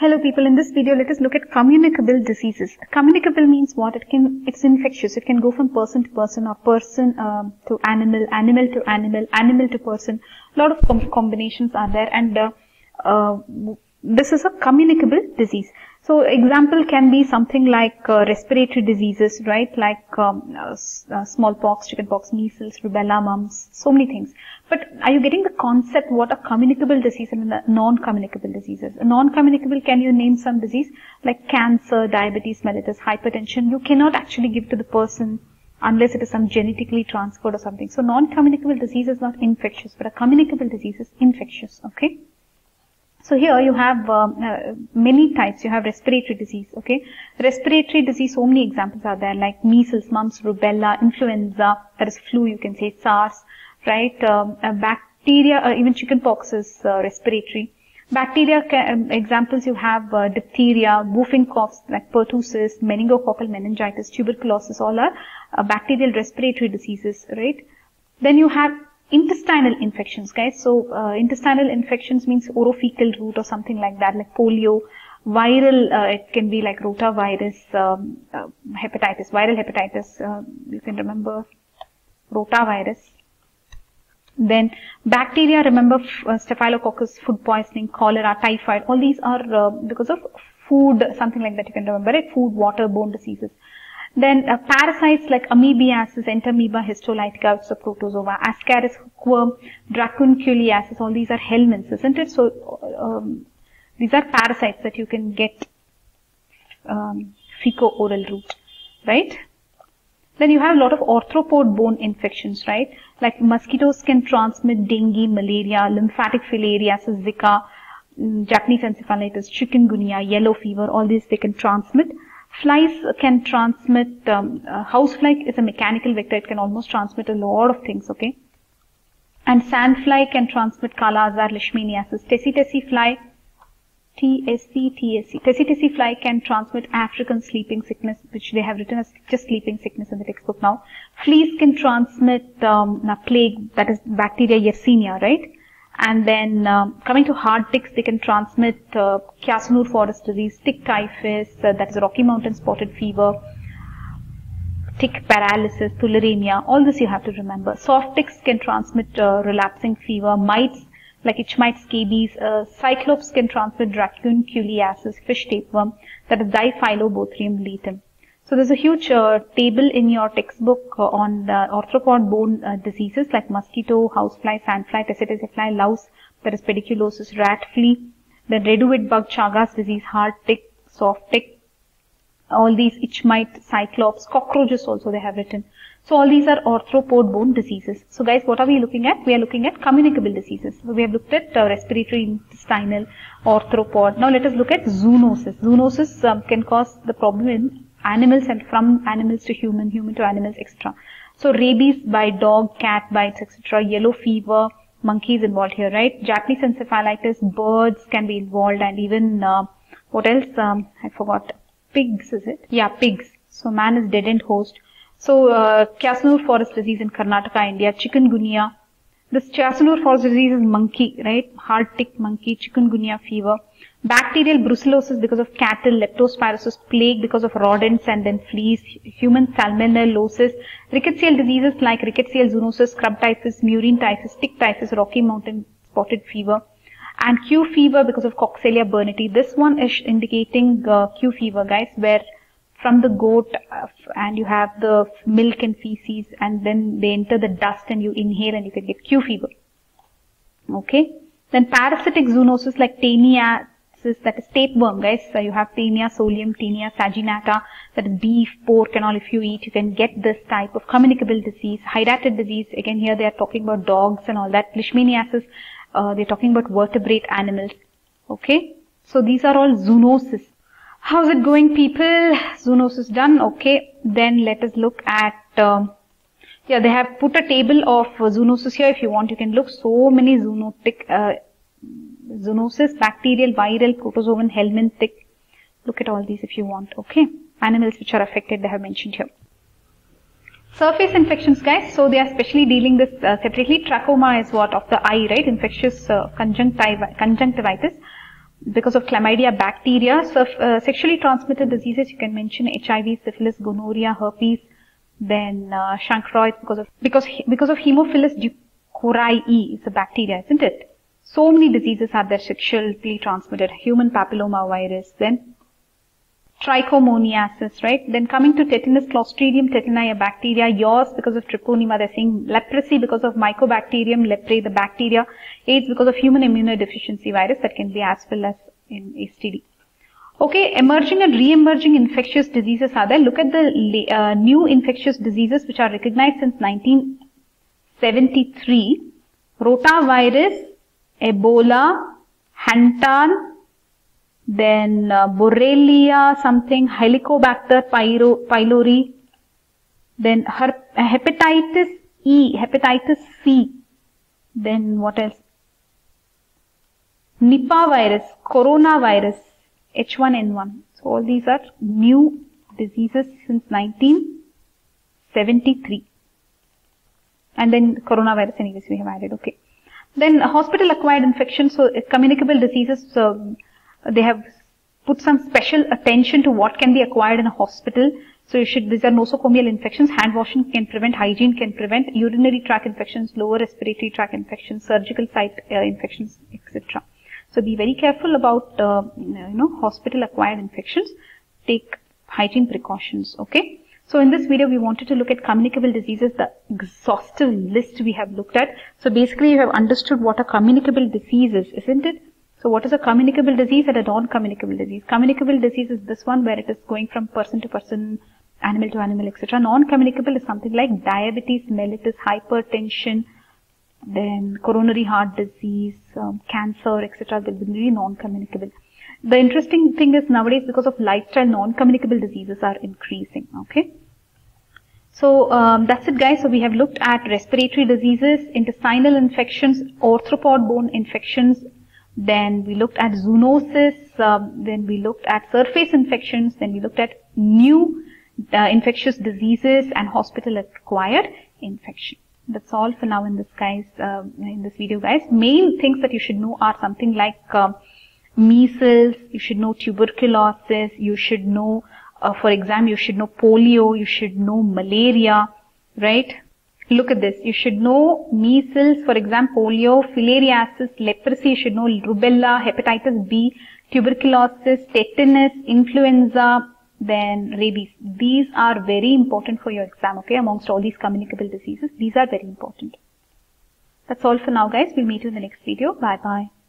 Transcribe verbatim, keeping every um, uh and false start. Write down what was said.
Hello people, in this video let us look at communicable diseases. Communicable means what? It can, it's infectious. It can go from person to person or person uh, to animal, animal to animal, animal to person. A lot of com combinations are there, and uh, uh, this is a communicable disease. So example can be something like uh, respiratory diseases, right? Like um, uh, uh, smallpox, chickenpox, measles, rubella, mumps, so many things. But are you getting the concept what a communicable disease and a non-communicable disease is? A non-communicable, can you name some disease like cancer, diabetes mellitus, hypertension? You cannot actually give to the person unless it is some genetically transferred or something. So non-communicable disease is not infectious, but a communicable disease is infectious, okay? So here you have um, uh, many types. You have respiratory disease, okay? Respiratory disease, so many examples are there like measles, mumps, rubella, influenza, that is flu, you can say SARS, right? Um, uh, bacteria, uh, even chickenpox is uh, respiratory. Bacteria can, um, examples you have uh, diphtheria, whooping coughs like pertussis, meningococcal meningitis, tuberculosis, all are uh, bacterial respiratory diseases, right? Then you have intestinal infections, guys. So uh, intestinal infections means orophycal root or something like that, like polio. Viral, uh, it can be like rotavirus, um, uh, hepatitis, viral hepatitis, uh, you can remember rotavirus. Then bacteria, remember uh, staphylococcus, food poisoning, cholera, typhoid, all these are uh, because of food, something like that you can remember it, food, waterborne diseases. Then uh, parasites like amoebiasis, entamoeba, histolytica, it's a protozoa, ascaris hookworm, dracunculiasis, all these are helminths, isn't it? So um, these are parasites that you can get um, fecal-oral route, right? Then you have a lot of arthropod bone infections, right? Like mosquitoes can transmit dengue, malaria, lymphatic filariasis, Zika, um, Japanese encephalitis, chikungunya, yellow fever, all these they can transmit. Flies can transmit, um, uh, housefly is a mechanical vector, it can almost transmit a lot of things, okay? And sandfly can transmit Kala Azar, Leishmaniasis. Tessie tessie fly, T S C, T S C. Tessie tessie fly can transmit African sleeping sickness, which they have written as just sleeping sickness in the textbook now. Fleas can transmit um, a plague, that is bacteria Yersinia, right? And then um, coming to hard ticks, they can transmit uh, Casanur forest disease, tick typhus, uh, that is Rocky Mountain spotted fever, tick paralysis, tularemia, all this you have to remember. Soft ticks can transmit uh, relapsing fever, mites like itch mites, scabies, uh, cyclops can transmit dracunculiasis, fish tapeworm, that is Diphyllobothrium letum. So there's a huge uh, table in your textbook uh, on the arthropod bone uh, diseases like mosquito, housefly, sandfly, tessie tessie fly, louse, that is pediculosis, rat flea, then redouate bug, Chagas disease, hard tick, soft tick, all these itch mite, cyclops, cockroaches also they have written. So all these are arthropod bone diseases. So guys, what are we looking at? We are looking at communicable diseases. So we have looked at uh, respiratory, intestinal, arthropod. Now let us look at zoonosis. Zoonosis um, can cause the problem in animals and from animals to human, human to animals, et cetera. So rabies by dog, cat bites, et cetera. Yellow fever, monkeys involved here, right? Japanese encephalitis, birds can be involved, and even uh, what else? Um, I forgot. Pigs, is it? Yeah, pigs. So man is dead end host. So uh, Casanur forest disease in Karnataka, India. Chikungunya. This Casanur forest disease is monkey, right? Hard tick monkey, chikungunya fever. Bacterial brucellosis because of cattle, leptospirosis, plague because of rodents and then fleas, human salmonellosis, rickettsial diseases like rickettsial zoonosis, scrub typhus, murine typhus, tick typhus, Rocky Mountain spotted fever, and Q fever because of Coxiella burnetii. This one is indicating uh, Q fever, guys, where from the goat uh, and you have the milk and feces and then they enter the dust and you inhale and you can get Q fever. Okay. Then parasitic zoonosis like Taenia, that is tapeworm, guys. So you have Taenia solium, Taenia saginata, that is beef, pork and all. If you eat, you can get this type of communicable disease. Hydatid disease, again here they are talking about dogs and all that. Leishmaniasis, uh, they're talking about vertebrate animals. Okay. So these are all zoonosis. How's it going, people? Zoonosis done. Okay. Then let us look at, um, yeah, they have put a table of uh, zoonosis here. If you want, you can look. So many zoonotic, uh, zoonosis, bacterial, viral, protozoan, helminth, tick. Look at all these if you want, okay? Animals which are affected, they have mentioned here. Surface infections, guys. So they are specially dealing this uh, separately. Trachoma is what? Of the eye, right? Infectious uh, conjunctiv conjunctivitis. because of chlamydia bacteria. So uh, sexually transmitted diseases, you can mention H I V, syphilis, gonorrhea, herpes, then uh, chancroids because of because because of Haemophilus ducreyi. It's a bacteria, isn't it? So many diseases are there sexually transmitted. Human papilloma virus, then trichomoniasis, right? Then coming to tetanus, Clostridium tetani, a bacteria. Yaws because of treponema, they're saying leprosy because of Mycobacterium leprae, the bacteria. AIDS because of human immunodeficiency virus, that can be as well as in S T D. Okay, emerging and re-emerging infectious diseases are there. Look at the uh, new infectious diseases which are recognized since nineteen seventy-three. Rotavirus, Ebola, Hantan, then uh, Borrelia something, Helicobacter pyro, pylori, then her, hepatitis E, hepatitis C, then what else? Nipah virus, coronavirus, H one N one. So all these are new diseases since nineteen seventy-three. And then coronavirus anyways we have added, okay. Then hospital acquired infections, so communicable diseases, so they have put some special attention to what can be acquired in a hospital. So you should, these are nosocomial infections, hand washing can prevent, hygiene can prevent, urinary tract infections, lower respiratory tract infections, surgical site uh, infections, et cetera. So be very careful about, uh, you know, hospital acquired infections. Take hygiene precautions, okay. So in this video, we wanted to look at communicable diseases, the exhaustive list we have looked at. So basically, you have understood what a communicable disease is, isn't it? So what is a communicable disease and a non-communicable disease? Communicable disease is this one where it is going from person to person, animal to animal, et cetera. Non-communicable is something like diabetes mellitus, hypertension, then coronary heart disease, um, cancer, et cetera. They will be non-communicable. The interesting thing is nowadays, because of lifestyle, non-communicable diseases are increasing, okay. So um, that's it guys. So we have looked at respiratory diseases, intestinal infections, arthropod bone infections, then we looked at zoonosis, um, then we looked at surface infections, then we looked at new uh, infectious diseases and hospital acquired infection. That's all for now in this guys, uh, in this video guys. Main things that you should know are something like uh, measles, you should know tuberculosis, you should know, uh, for exam, you should know polio, you should know malaria, right? Look at this. You should know measles, for example, polio, filariasis, leprosy, you should know rubella, hepatitis B, tuberculosis, tetanus, influenza, then rabies. These are very important for your exam, okay, amongst all these communicable diseases. These are very important. That's all for now, guys. We'll meet you in the next video. Bye-bye.